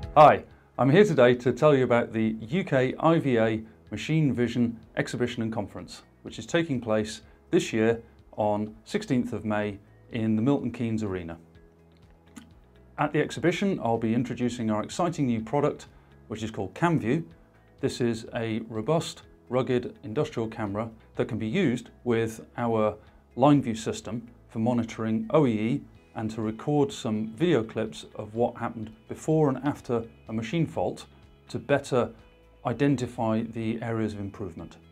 Hi, I'm here today to tell you about the UKIVA Machine Vision Exhibition and Conference, which is taking place this year on 16th of May in the Milton Keynes Arena. At the exhibition, I'll be introducing our exciting new product, which is called CamView. This is a robust, rugged industrial camera that can be used with our line view system for monitoring OEE and to record some video clips of what happened before and after a machine fault to better identify the areas of improvement.